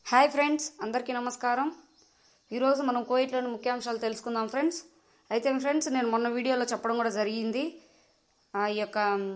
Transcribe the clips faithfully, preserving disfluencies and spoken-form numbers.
Hi friends, అందరికీ నమస్కారం. ఈరోజు మనం కువైట్లోని ముఖ్యాంశాలు తెలుసుకుందాం ఫ్రెండ్స్. అయితే ఫ్రెండ్స్, నేను మొన్న వీడియోలో చెప్పడం కూడా జరిగింది. ఈ యొక్క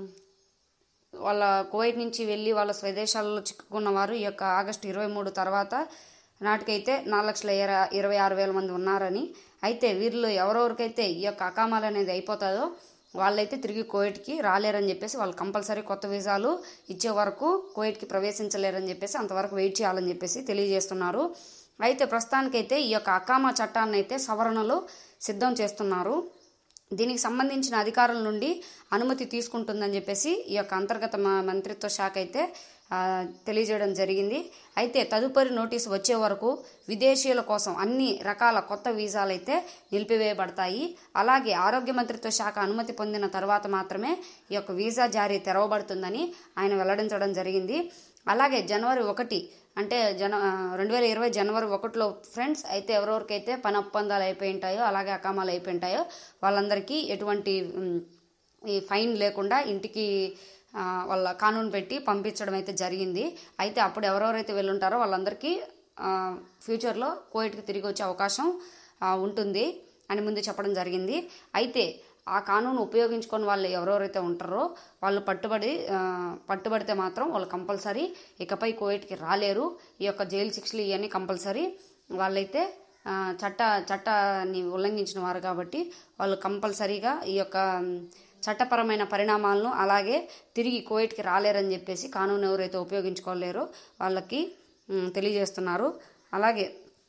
వాళ్ళ కువైట్ నుంచి వెళ్ళి వాళ్ళ స్వదేశాలలో చిక్కుకున్న వారు ఈ యొక్క ఆగస్టు ఇరవై మూడు తర్వాత నాటికైతే నాలుగు లక్షల ఇరవై ఆరు వేల మంది ఉన్నారని. అయితే వీరిలో ఎవరెవరికైతే ఈ యొక్క అకామాలు అనేది అయిపోతుందో వాళ్ళైతే తిరిగి కువైట్కి రాలేరని చెప్పేసి, వాళ్ళు కంపల్సరీ కొత్త వీసాలు ఇచ్చే వరకు కువైట్కి ప్రవేశించలేరని చెప్పేసి అంతవరకు వెయిట్ చేయాలని చెప్పేసి తెలియజేస్తున్నారు. అయితే ప్రస్తుతానికైతే ఈ యొక్క అకామా చట్టాన్ని అయితే సవరణలు సిద్ధం చేస్తున్నారు. దీనికి సంబంధించిన అధికారుల నుండి అనుమతి తీసుకుంటుందని చెప్పేసి ఈ యొక్క అంతర్గత మంత్రిత్వ శాఖ అయితే తెలియజేయడం జరిగింది. అయితే తదుపరి నోటీసు వచ్చే వరకు విదేశీయుల కోసం అన్ని రకాల కొత్త వీసాలు అయితే నిలిపివేయబడతాయి. అలాగే ఆరోగ్య మంత్రిత్వ శాఖ అనుమతి పొందిన తర్వాత మాత్రమే ఈ యొక్క వీసా జారీ తెరవబడుతుందని ఆయన వెల్లడించడం జరిగింది. అలాగే జనవరి ఒకటి అంటే జన రెండు వేల ఇరవై జనవరి ఒకటిలో ఫ్రెండ్స్ అయితే ఎవరెవరికైతే పని ఒప్పందాలు అయిపోయి ఉంటాయో అలాగే అకామాలు అయిపోయి ఉంటాయో వాళ్ళందరికీ ఎటువంటి ఈ ఫైన్ లేకుండా ఇంటికి వాళ్ళ కానూన్ పెట్టి పంపించడం అయితే జరిగింది. అయితే అప్పుడు ఎవరెవరైతే వెళ్ళుంటారో వాళ్ళందరికీ ఫ్యూచర్లో కువైట్కి తిరిగి వచ్చే అవకాశం ఉంటుంది అని ముందు చెప్పడం జరిగింది. అయితే ఆ కానూను ఉపయోగించుకొని వాళ్ళు ఎవరెవరైతే ఉంటారో వాళ్ళు పట్టుబడి పట్టుబడితే మాత్రం వాళ్ళు కంపల్సరీ ఇకపై కువైట్కి రాలేరు. ఈ యొక్క జైలు శిక్షలు ఇవన్నీ కంపల్సరీ వాళ్ళైతే చట్ట చట్టాన్ని ఉల్లంఘించిన వారు కాబట్టి వాళ్ళు కంపల్సరీగా ఈ యొక్క చట్టపరమైన పరిణామాలను అలాగే తిరిగి కువైట్కి రాలేరని చెప్పేసి కానూను ఎవరైతే ఉపయోగించుకోలేరో వాళ్ళకి తెలియజేస్తున్నారు. అలాగే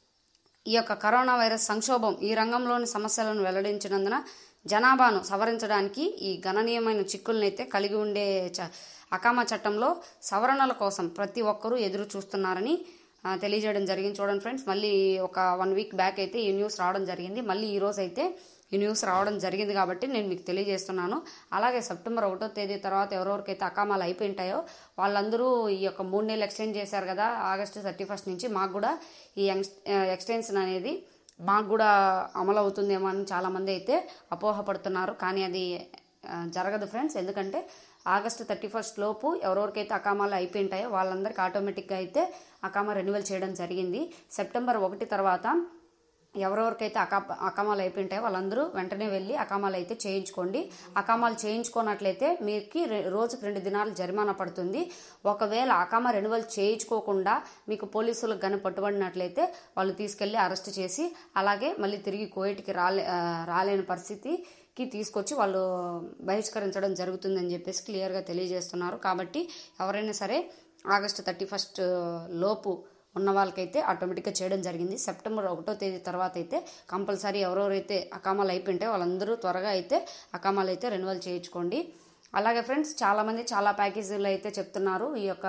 ఈ యొక్క కరోనా వైరస్ సంక్షోభం ఈ రంగంలోని సమస్యలను వెల్లడించినందున జనాభాను సవరించడానికి ఈ గణనీయమైన చిక్కులను అయితే కలిగి ఉండే చ అకామా చట్టంలో సవరణల కోసం ప్రతి ఒక్కరూ ఎదురు చూస్తున్నారని తెలియజేయడం జరిగింది. చూడండి ఫ్రెండ్స్, మళ్ళీ ఒక వన్ వీక్ బ్యాక్ అయితే ఈ న్యూస్ రావడం జరిగింది. మళ్ళీ ఈరోజు అయితే ఈ న్యూస్ రావడం జరిగింది కాబట్టి నేను మీకు తెలియజేస్తున్నాను. అలాగే సెప్టెంబర్ ఒకటో తేదీ తర్వాత ఎవరెవరికైతే అకామాలు అయిపోయి ఉంటాయో వాళ్ళందరూ ఈ యొక్క మూడు నెలలు ఎక్స్టెండ్ చేశారు కదా, ఆగస్టు థర్టీ ఫస్ట్ నుంచి మాకు కూడా ఈ ఎక్స్టెన్షన్ అనేది మాకు కూడా అమలు అవుతుందేమో అని చాలామంది అయితే అపోహపడుతున్నారు. కానీ అది జరగదు ఫ్రెండ్స్. ఎందుకంటే ఆగస్టు థర్టీ ఫస్ట్ లోపు ఎవరెవరికైతే అకామాలు అయిపోయి ఉంటాయో వాళ్ళందరికీ ఆటోమేటిక్గా అయితే అకామా రెన్యువల్ చేయడం జరిగింది. సెప్టెంబర్ ఒకటి తర్వాత ఎవరెవరికైతే అకా అకామాలు అయిపోయి ఉంటాయో వాళ్ళందరూ వెంటనే వెళ్ళి అకామాలు అయితే చేయించుకోండి. అకామాలు చేయించుకున్నట్లయితే మీకు రోజుకు రెండు దినాలు జరిమానా పడుతుంది. ఒకవేళ అకామా రెన్యువల్ చేయించుకోకుండా మీకు పోలీసులకు కానీ పట్టుబడినట్లయితే వాళ్ళు తీసుకెళ్లి అరెస్ట్ చేసి అలాగే మళ్ళీ తిరిగి కువైట్కి రాలే రాలేని పరిస్థితికి తీసుకొచ్చి వాళ్ళు బహిష్కరించడం జరుగుతుందని చెప్పేసి క్లియర్గా తెలియజేస్తున్నారు. కాబట్టి ఎవరైనా సరే ఆగస్టు థర్టీ ఫస్ట్ లోపు ఉన్న వాళ్ళకైతే ఆటోమేటిక్గా చేయడం జరిగింది. సెప్టెంబర్ ఒకటో తేదీ తర్వాత అయితే కంపల్సరీ ఎవరెవరైతే అకామాలు అయిపోయింటే వాళ్ళందరూ త్వరగా అయితే అకామాలు అయితే రెన్యువల్ చేయించుకోండి. అలాగే ఫ్రెండ్స్, చాలామంది చాలా ప్యాకేజీలు అయితే చెప్తున్నారు ఈ యొక్క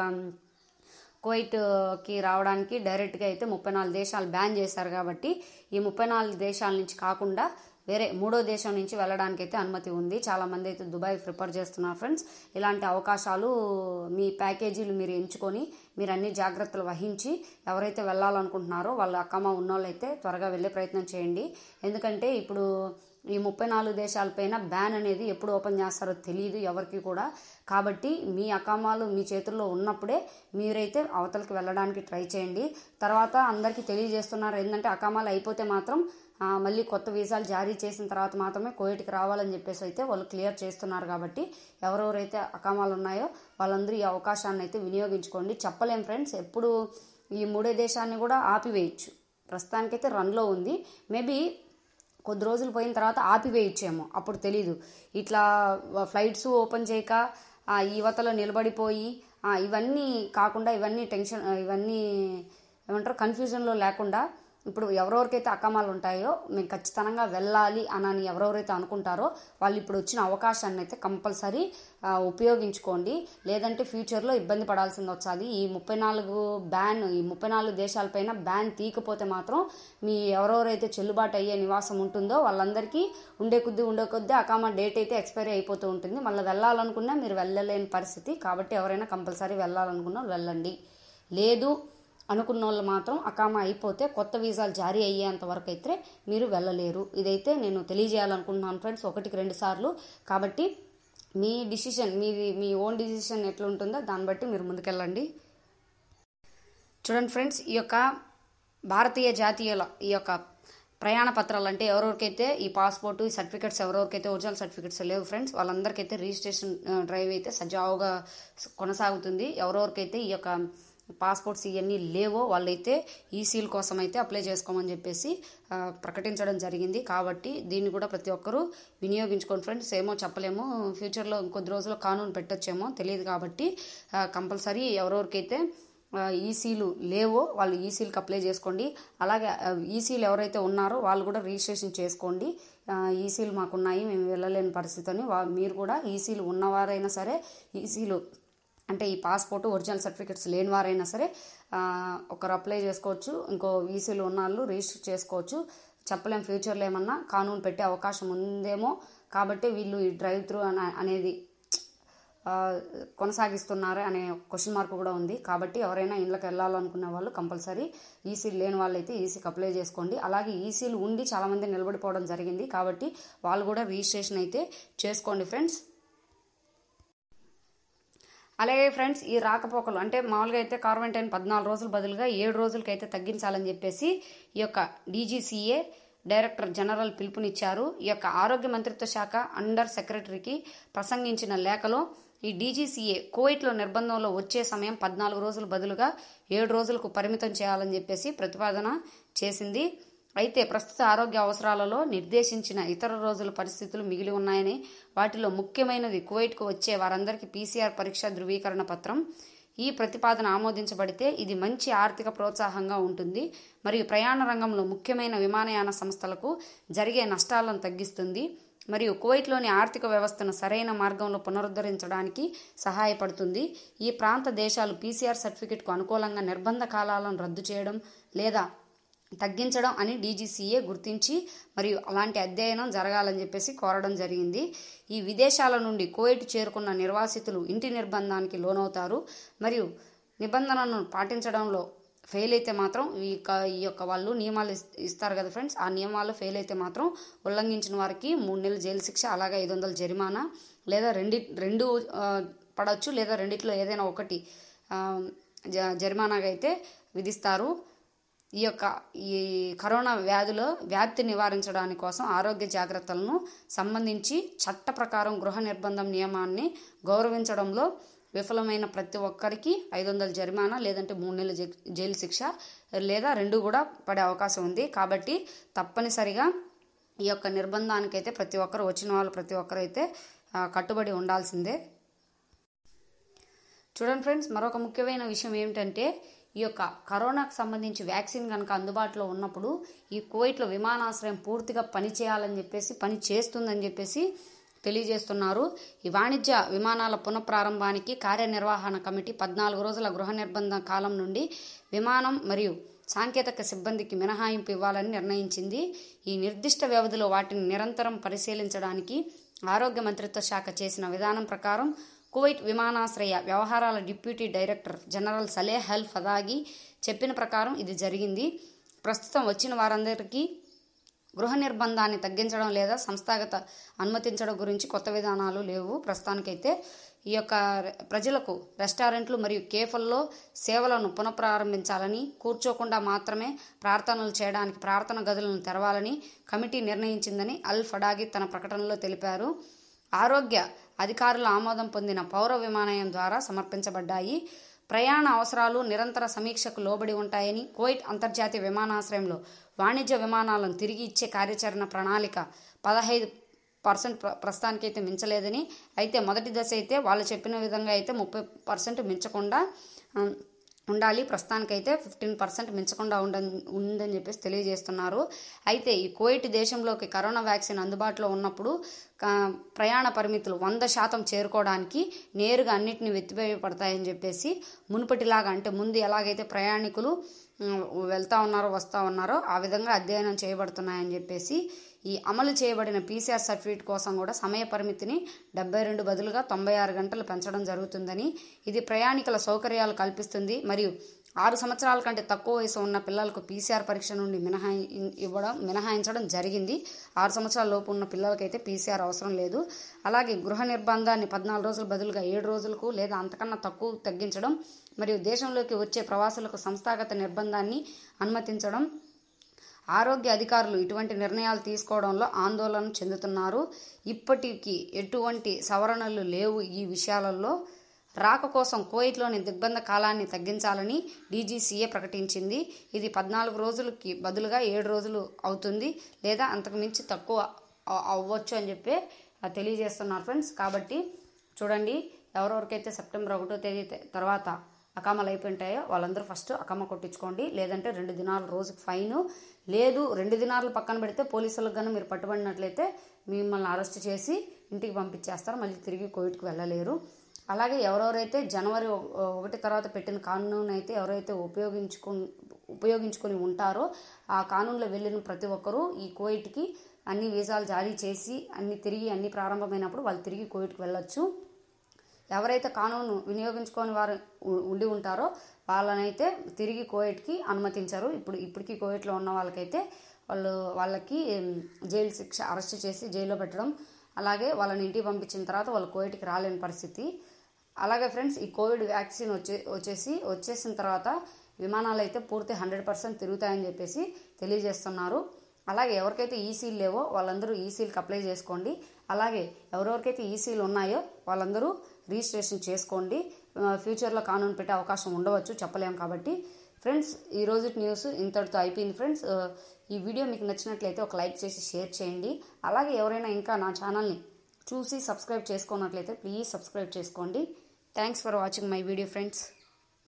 కువైట్కి రావడానికి డైరెక్ట్గా అయితే ముప్పై నాలుగు దేశాలు బ్యాన్ చేశారు. కాబట్టి ఈ ముప్పై నాలుగు దేశాల నుంచి కాకుండా వేరే మూడో దేశం నుంచి వెళ్ళడానికి అయితే అనుమతి ఉంది. చాలామంది అయితే దుబాయ్ ప్రిఫర్ చేస్తున్నారు ఫ్రెండ్స్. ఇలాంటి అవకాశాలు మీ ప్యాకేజీలు మీరు ఎంచుకొని మీరు అన్ని జాగ్రత్తలు వహించి ఎవరైతే వెళ్ళాలనుకుంటున్నారో వాళ్ళ అకామా ఉన్నోళ్ళు అయితే త్వరగా వెళ్ళే ప్రయత్నం చేయండి. ఎందుకంటే ఇప్పుడు ఈ ముప్పై నాలుగు దేశాలపైన బ్యాన్ అనేది ఎప్పుడు ఓపెన్ చేస్తారో తెలియదు ఎవరికి కూడా. కాబట్టి మీ అకామాలు మీ చేతుల్లో ఉన్నప్పుడే మీరైతే అవతలకి వెళ్ళడానికి ట్రై చేయండి. తర్వాత అందరికీ తెలియజేస్తున్నారు ఏంటంటే అకామాలు అయిపోతే మాత్రం మళ్ళీ కొత్త వీసాలు జారీ చేసిన తర్వాత మాత్రమే కువైట్కి రావాలని చెప్పేసి అయితే వాళ్ళు క్లియర్ చేస్తున్నారు. కాబట్టి ఎవరెవరైతే అకామాలు ఉన్నాయో వాళ్ళందరూ ఈ అవకాశాన్ని అయితే వినియోగించుకోండి. చెప్పలేం ఫ్రెండ్స్, ఎప్పుడు ఈ మూడే దేశాన్ని కూడా ఆపివేయచ్చు. ప్రస్తుతానికైతే రన్లో ఉంది. మేబీ కొద్ది రోజులు పోయిన తర్వాత ఆపివేయచ్చేమో, అప్పుడు తెలీదు. ఇట్లా ఫ్లైట్స్ ఓపెన్ చేయక యువతలో నిలబడిపోయి ఇవన్నీ కాకుండా ఇవన్నీ టెన్షన్ ఇవన్నీ ఏమంటారు కన్ఫ్యూజన్లో లేకుండా ఇప్పుడు ఎవరెవరికైతే అకామాలు ఉంటాయో మేము ఖచ్చితంగా వెళ్ళాలి అని ఎవరెవరైతే అనుకుంటారో వాళ్ళు ఇప్పుడు వచ్చిన అవకాశాన్ని అయితే కంపల్సరీ ఉపయోగించుకోండి. లేదంటే ఫ్యూచర్లో ఇబ్బంది పడాల్సింది వచ్చాది. ఈ ముప్పై నాలుగు బ్యాన్ ఈ ముప్పై నాలుగు దేశాలపైన బ్యాన్ తీయకపోతే మాత్రం మీ ఎవరెవరైతే చెల్లుబాటు అయ్యే నివాసం ఉంటుందో వాళ్ళందరికీ ఉండే కొద్దీ ఉండే కొద్దీ అకామా డేట్ అయితే ఎక్స్పైరీ అయిపోతూ ఉంటుంది. మళ్ళీ వెళ్ళాలనుకున్నా మీరు వెళ్ళలేని పరిస్థితి. కాబట్టి ఎవరైనా కంపల్సరీ వెళ్ళాలనుకున్నా వెళ్ళండి. లేదు అనుకున్న వాళ్ళు మాత్రం అకామా అయిపోతే కొత్త వీసాలు జారీ అయ్యేంత వరకు అయితే మీరు వెళ్ళలేరు. ఇదైతే నేను తెలియజేయాలనుకుంటున్నాను ఫ్రెండ్స్, ఒకటికి రెండు సార్లు. కాబట్టి మీ డిసిషన్ మీది మీ ఓన్ డిసిషన్ ఎట్లా ఉంటుందో దాన్ని బట్టి మీరు ముందుకెళ్ళండి. చూడండి ఫ్రెండ్స్, ఈ యొక్క భారతీయ జాతీయుల ఈ యొక్క ప్రయాణ పత్రాలు అంటే ఎవరెవరికైతే ఈ పాస్పోర్ట్ ఈ సర్టిఫికెట్స్ ఎవరెవరికైతే ఒరిజినల్ సర్టిఫికెట్స్ లేవు ఫ్రెండ్స్, వాళ్ళందరికైతే రిజిస్ట్రేషన్ డ్రైవ్ అయితే సజావుగా కొనసాగుతుంది. ఎవరెవరికైతే ఈ యొక్క పాస్పోర్ట్స్ ఇవన్నీ లేవో వాళ్ళైతే ఈ సీల్ కోసం అయితే అప్లై చేసుకోమని చెప్పేసి ప్రకటించడం జరిగింది. కాబట్టి దీన్ని కూడా ప్రతి ఒక్కరూ వినియోగించుకోండి ఫ్రెండ్స్. ఏమో చెప్పలేము, ఫ్యూచర్లో ఇంకొద్ది రోజుల్లో కానూన్ పెట్టొచ్చేమో తెలియదు. కాబట్టి కంపల్సరీ ఎవరెవరికైతే ఈసీలు లేవో వాళ్ళు ఈసీలకు అప్లై చేసుకోండి. అలాగే ఈసీలు ఎవరైతే ఉన్నారో వాళ్ళు కూడా రిజిస్ట్రేషన్ చేసుకోండి. ఈసీలు మాకున్నాయి, మేము వెళ్ళలేని పరిస్థితి అని మీరు కూడా ఈసీలు ఉన్నవారైనా సరే, ఈసీలు అంటే ఈ పాస్పోర్ట్ ఒరిజినల్ సర్టిఫికెట్స్ లేని వారైనా సరే ఒకరు అప్లై చేసుకోవచ్చు. ఇంకో ఈసీలు ఉన్న వాళ్ళు రిజిస్టర్ చేసుకోవచ్చు. చెప్పలేం ఫ్యూచర్లో ఏమన్నా కానూన్ పెట్టే అవకాశం ఉందేమో. కాబట్టి వీళ్ళు ఈ డ్రైవ్ త్రూ అనేది కొనసాగిస్తున్నారు అనే క్వశ్చన్ మార్క్ కూడా ఉంది. కాబట్టి ఎవరైనా ఇండ్లకు వెళ్ళాలనుకునే వాళ్ళు కంపల్సరీ ఈసీలు లేని వాళ్ళైతే ఈసీకి అప్లై చేసుకోండి. అలాగే ఈసీలు ఉండి చాలామంది నిలబడిపోవడం జరిగింది. కాబట్టి వాళ్ళు కూడా రిజిస్ట్రేషన్ అయితే చేసుకోండి ఫ్రెండ్స్. అలాగే ఫ్రెండ్స్, ఈ రాకపోకలు అంటే మామూలుగా అయితే క్వారంటైన్ పద్నాలుగు రోజుల బదులుగా ఏడు రోజులకైతే తగ్గించాలని చెప్పేసి ఈ యొక్క డీజీసీఏ డైరెక్టర్ జనరల్ పిలుపునిచ్చారు. ఈ యొక్క ఆరోగ్య మంత్రిత్వ శాఖ అండర్ సెక్రటరీకి ప్రసంగించిన లేఖలో ఈ డీజీసీఏ కువైట్లో నిర్బంధంలో వచ్చే సమయం పద్నాలుగు రోజుల బదులుగా ఏడు రోజులకు పరిమితం చేయాలని చెప్పేసి ప్రతిపాదన చేసింది. అయితే ప్రస్తుత ఆరోగ్య అవసరాలలో నిర్దేశించిన ఇతర రోజుల పరిస్థితులు మిగిలి ఉన్నాయని, వాటిలో ముఖ్యమైనది కువైట్కు వచ్చే వారందరికీ పీసీఆర్ పరీక్ష ధృవీకరణ పత్రం. ఈ ప్రతిపాదన ఆమోదించబడితే ఇది మంచి ఆర్థిక ప్రోత్సాహంగా ఉంటుంది మరియు ప్రయాణ రంగంలో ముఖ్యమైన విమానయాన సంస్థలకు జరిగే నష్టాలను తగ్గిస్తుంది మరియు కువైట్లోని ఆర్థిక వ్యవస్థను సరైన మార్గంలో పునరుద్ధరించడానికి సహాయపడుతుంది. ఈ ప్రాంత దేశాలు పీసీఆర్ సర్టిఫికెట్కు అనుకూలంగా నిర్బంధ కాలాలను రద్దు చేయడం లేదా తగ్గించడం అని డీజీసీఏ గుర్తించి మరియు అలాంటి అధ్యయనం జరగాలని చెప్పేసి కోరడం జరిగింది. ఈ విదేశాల నుండి కువైట్ చేరుకున్న నిర్వాసితులు ఇంటి నిర్బంధానికి లోనవుతారు మరియు నిబంధనలను పాటించడంలో ఫెయిల్ అయితే మాత్రం ఈ ఈ యొక్క వాళ్ళు నియమాలు ఇస్తారు కదా ఫ్రెండ్స్, ఆ నియమాలు ఫెయిల్ అయితే మాత్రం ఉల్లంఘించిన వారికి మూడు నెలల జైలు శిక్ష, అలాగే ఐదు వందల జరిమానా లేదా రెండు రెండు పడవచ్చు లేదా రెండిట్లో ఏదైనా ఒకటి జరిమానాగా అయితే విధిస్తారు. ఈ యొక్క ఈ కరోనా వ్యాధుల వ్యాప్తి నివారించడానికి కోసం ఆరోగ్య జాగ్రత్తలను సంబంధించి చట్ట ప్రకారం గృహ నిర్బంధం నియమాన్ని గౌరవించడంలో విఫలమైన ప్రతి ఒక్కరికి ఐదు వందల జరిమానా లేదంటే మూడు నెలల జైలు శిక్ష లేదా రెండు కూడా పడే అవకాశం ఉంది. కాబట్టి తప్పనిసరిగా ఈ యొక్క నిర్బంధానికైతే ప్రతి ఒక్కరు వచ్చిన వాళ్ళు ప్రతి ఒక్కరు అయితే కట్టుబడి ఉండాల్సిందే. చూడండి ఫ్రెండ్స్, మరొక ముఖ్యమైన విషయం ఏమిటంటే ఈ యొక్క కరోనాకు సంబంధించి వ్యాక్సిన్ కనుక అందుబాటులో ఉన్నప్పుడు ఈ కువైట్లో విమానాశ్రయం పూర్తిగా పని చేయాలని చెప్పేసి పని చేస్తుందని చెప్పేసి తెలియజేస్తున్నారు. ఈ వాణిజ్య విమానాల పునఃప్రారంభానికి కార్యనిర్వహణ కమిటీ పద్నాలుగు రోజుల గృహ నిర్బంధ కాలం నుండి విమానం మరియు సాంకేతిక సిబ్బందికి మినహాయింపు ఇవ్వాలని నిర్ణయించింది. ఈ నిర్దిష్ట వ్యవధిలో వాటిని నిరంతరం పరిశీలించడానికి ఆరోగ్య మంత్రిత్వ శాఖ చేసిన విధానం ప్రకారం కువైట్ విమానాశ్రయ వ్యవహారాల deputy director general Saleh Al Fadaghi చెప్పిన ప్రకారం ఇది జరిగింది. ప్రస్తుతం వచ్చిన వారందరికీ గృహ నిర్బంధాన్ని తగ్గించడం లేదా సంస్థాగత అనుమతించడం గురించి కొత్త విధానాలు లేవు. ప్రస్తుతానికైతే ఈ యొక్క ప్రజలకు రెస్టారెంట్లు మరియు కేఫ్ల్లో సేవలను పునఃప్రారంభించాలని, కూర్చోకుండా మాత్రమే ప్రార్థనలు చేయడానికి ప్రార్థన గదులను తెరవాలని కమిటీ నిర్ణయించిందని అల్ ఫడాగి తన ప్రకటనలో తెలిపారు. ఆరోగ్య అధికారుల ఆమోదం పొందిన పౌర విమానయానం ద్వారా సమర్పించబడ్డాయి. ప్రయాణ అవసరాలు నిరంతర సమీక్షకు లోబడి ఉంటాయని, కువైట్ అంతర్జాతీయ విమానాశ్రయంలో వాణిజ్య విమానాలను తిరిగి ఇచ్చే కార్యాచరణ ప్రణాళిక పదహైదు పర్సెంట్ ప్రస్తుతానికైతే మించలేదని, అయితే మొదటి దశ అయితే వాళ్ళు చెప్పిన విధంగా అయితే ముప్పై పర్సెంట్ మించకుండా ఉండాలి, ప్రస్తుతానికైతే ఫిఫ్టీన్ పర్సెంట్ మించకుండా ఉండ ఉందని చెప్పేసి తెలియజేస్తున్నారు. అయితే ఈ కువైట్ దేశంలోకి కరోనా వ్యాక్సిన్ అందుబాటులో ఉన్నప్పుడు ప్రయాణ పరిమితులు వంద శాతం చేరుకోవడానికి నేరుగా అన్నిటిని ఎత్తివేయబడతాయని చెప్పేసి మునుపటిలాగా అంటే ముందు ఎలాగైతే ప్రయాణికులు వెళ్తా ఉన్నారో వస్తూ ఉన్నారో ఆ విధంగా అధ్యయనం చేయబడుతున్నాయని చెప్పేసి ఈ అమలు చేయబడిన పీసీఆర్ సర్టిఫికేట్ కోసం కూడా సమయ పరిమితిని డెబ్బై రెండు బదులుగా తొంభై ఆరు గంటలు పెంచడం జరుగుతుందని, ఇది ప్రయాణికుల సౌకర్యాలు కల్పిస్తుంది మరియు ఆరు సంవత్సరాల కంటే తక్కువ వయసు ఉన్న పిల్లలకు పీసీఆర్ పరీక్ష నుండి మినహాయి ఇవ్వడం మినహాయించడం జరిగింది. ఆరు సంవత్సరాల లోపు ఉన్న పిల్లలకైతే పీసీఆర్ అవసరం లేదు. అలాగే గృహ నిర్బంధాన్ని పద్నాలుగు రోజుల బదులుగా ఏడు రోజులకు లేదా అంతకన్నా తక్కువ తగ్గించడం మరియు దేశంలోకి వచ్చే ప్రవాసులకు సంస్థాగత నిర్బంధాన్ని అనుమతించడం. ఆరోగ్య అధికారులు ఇటువంటి నిర్ణయాలు తీసుకోవడంలో ఆందోళన చెందుతున్నారు. ఇప్పటికీ ఎటువంటి సవరణలు లేవు ఈ విషయాలలో. రాక కోసం కువైట్లోని దిగ్బంధ కాలాన్ని తగ్గించాలని డీజీసీఏ ప్రకటించింది. ఇది పద్నాలుగు రోజులకి బదులుగా ఏడు రోజులు అవుతుంది లేదా అంతకు మించి తక్కువ అవ్వచ్చు అని చెప్పి తెలియజేస్తున్నారు ఫ్రెండ్స్. కాబట్టి చూడండి, ఎవరెవరికైతే సెప్టెంబర్ ఒకటో తేదీ తర్వాత అకామాలు అయిపోయింటాయో వాళ్ళందరూ ఫస్ట్ అకామ కొట్టించుకోండి. లేదంటే రెండు దినాల రోజుకి ఫైను, లేదు రెండు దినాలు పక్కన పెడితే పోలీసులకు కానీ మీరు పట్టుబడినట్లయితే మిమ్మల్ని అరెస్ట్ చేసి ఇంటికి పంపించేస్తారు. మళ్ళీ తిరిగి కువైట్కి వెళ్ళలేరు. అలాగే ఎవరెవరైతే జనవరి ఒకటి తర్వాత పెట్టిన కానూన్ అయితే ఎవరైతే ఉపయోగించుకు ఉపయోగించుకొని ఉంటారో ఆ కానూన్లో వెళ్ళిన ప్రతి ఒక్కరూ ఈ కువైట్కి అన్ని వీసాలు జారీ చేసి అన్ని తిరిగి అన్ని ప్రారంభమైనప్పుడు వాళ్ళు తిరిగి కువైట్కి వెళ్ళొచ్చు. ఎవరైతే కానూను వినియోగించుకొని వారు ఉండి ఉంటారో వాళ్ళనైతే తిరిగి కువైట్కి అనుమతించారు. ఇప్పుడు ఇప్పటికీ కువైట్లో ఉన్న వాళ్ళకైతే వాళ్ళు వాళ్ళకి జైలు శిక్ష అరెస్ట్ చేసి జైల్లో పెట్టడం, అలాగే వాళ్ళని ఇంటికి పంపించిన తర్వాత వాళ్ళు కువైట్కి రాలేని పరిస్థితి. అలాగే ఫ్రెండ్స్, ఈ కోవిడ్ వ్యాక్సిన్ వచ్చే వచ్చేసి వచ్చేసిన తర్వాత విమానాలు అయితే పూర్తి హండ్రెడ్ పర్సెంట్ తిరుగుతాయని చెప్పేసి తెలియజేస్తున్నారు. అలాగే ఎవరికైతే ఈసీలు లేవో వాళ్ళందరూ ఈసీలకు అప్లై చేసుకోండి. అలాగే ఎవరెవరికైతే ఈసీలు ఉన్నాయో వాళ్ళందరూ రిజిస్ట్రేషన్ చేసుకోండి. ఫ్యూచర్లో కానూన్ పెట్టే అవకాశం ఉండవచ్చు, చెప్పలేము. కాబట్టి ఫ్రెండ్స్, ఈరోజు న్యూస్ ఇంతటితో అయిపోయింది ఫ్రెండ్స్. ఈ వీడియో మీకు నచ్చినట్లయితే ఒక లైక్ చేసి షేర్ చేయండి. అలాగే ఎవరైనా ఇంకా నా ఛానల్ని చూసి సబ్స్క్రైబ్ చేసుకున్నట్లయితే ప్లీజ్ సబ్స్క్రైబ్ చేసుకోండి. Thanks for watching my video friends.